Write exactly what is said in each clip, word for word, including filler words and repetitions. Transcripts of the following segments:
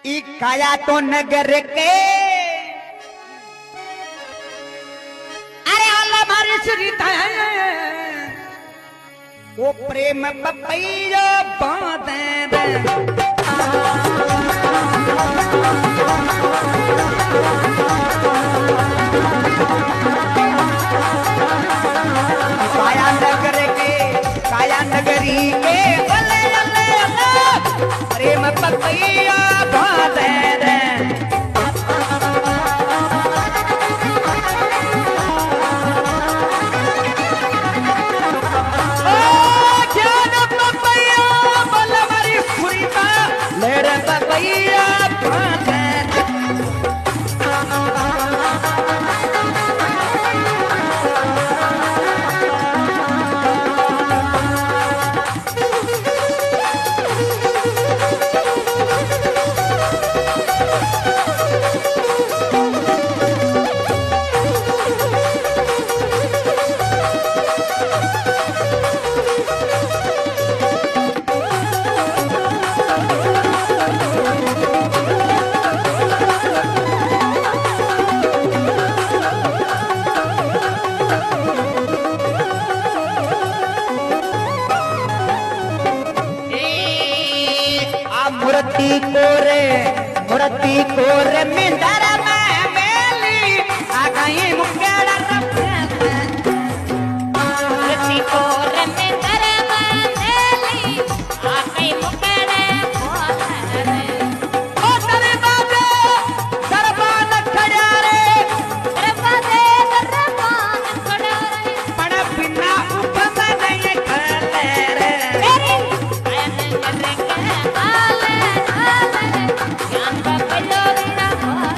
ई काया तो नगर के अरे अल्लाह मारी श्रीता वो प्रेम पपैया बांधे काया नगर के काया नगरी के अले अले अले प्रेम पपैया बांधे मुरती कोरे मुरती कोरे मिंदर में मेली आ गई मुकेड़ा मुरती कोरे मिंदर में मेली आ गई मुकेड़े ओ तेरे बाबे दरबान खड़ा रे दरबादे दरबान खड़ा रे पण बिना उपमा नहीं खले रे मेरी आयन करे के आले ज्ञान का पलोरीना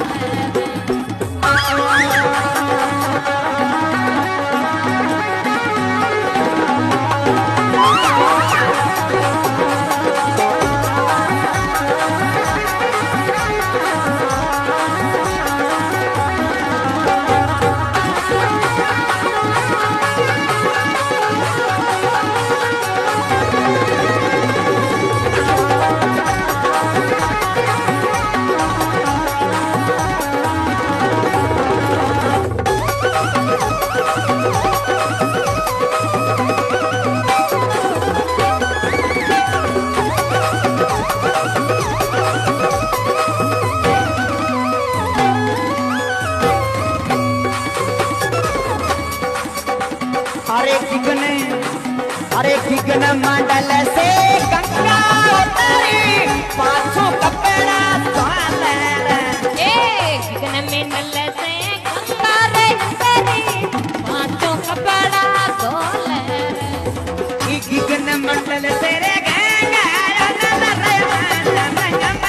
अरे किगन अरे किगन मंडल से गंगा उतरी पाछो कपड़ा धोले रे ए किगन मंडल से गंगा रे तेरी पांचों कपड़ा धोले ई किगन मंडल से रे गंगा नंदन रे नंदन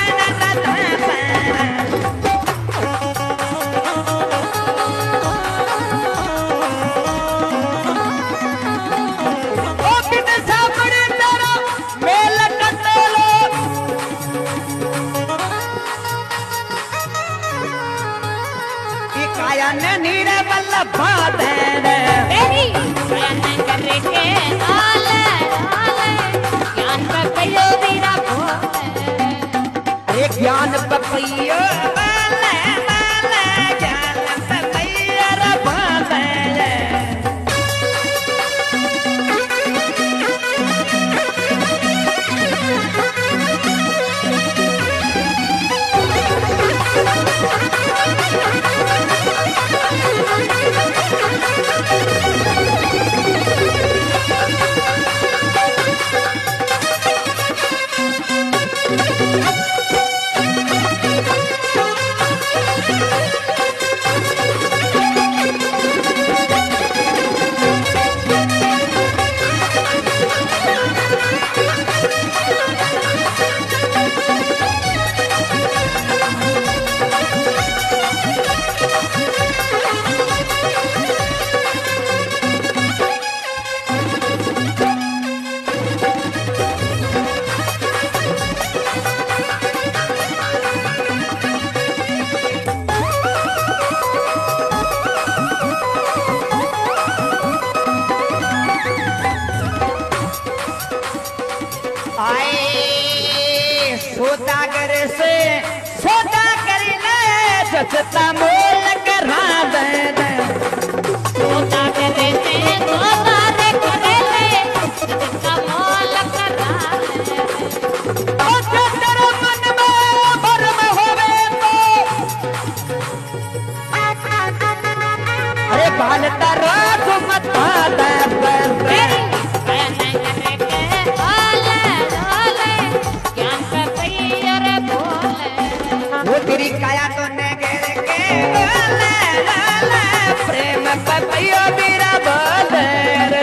नीरे बल्लभ बाधे मेरी ज्ञान करे के आले आले ज्ञान का कयो बीरा भोले अरे ज्ञान पपैया बाले बाले ज्ञान पपैया रे बाले तेरे से सौदा कर ले सस्ता मोल करा दे दे सौदा करे से सौदा रे करे ले सस्ता मोल करा दे ओ जो तेरे मन में भरम होवे तो अरे बाल तारा तुम मता दे तेरी काया नहीं करे के हाले हाले ज्ञान का पैर बोले वो तेरी काया तो ने घेर के बोले लाला प्रेम पतियो मेरा बोले रे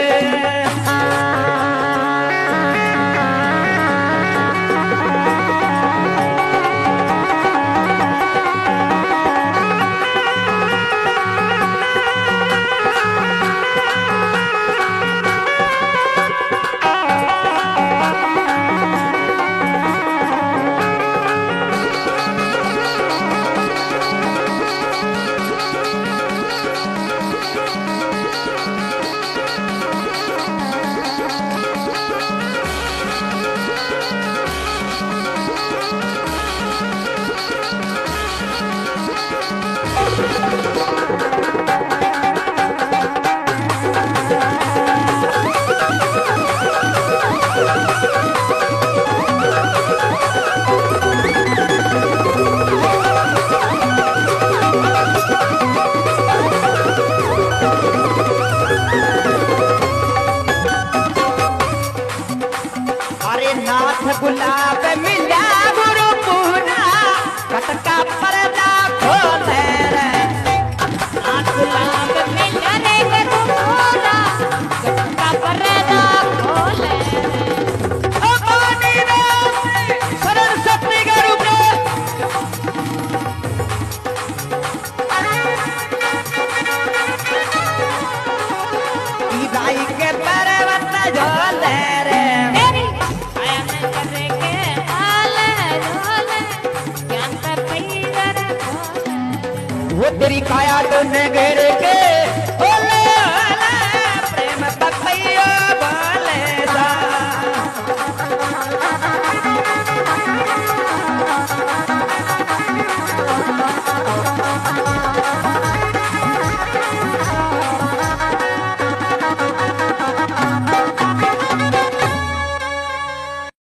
अरे नाथ गुलाब मिला गुरु पूना कटका पर्दा खोले रे नाथ गुलाब मिल रे गुरु पूरा गटका पर्दा खोले ओ पानी में सरस्वती गुरु के ईदाई के पर्वत झोले रे तेरी काया नहीं करे के हाले हाले ज्ञान का पैर बोले वो तेरी काया तो ने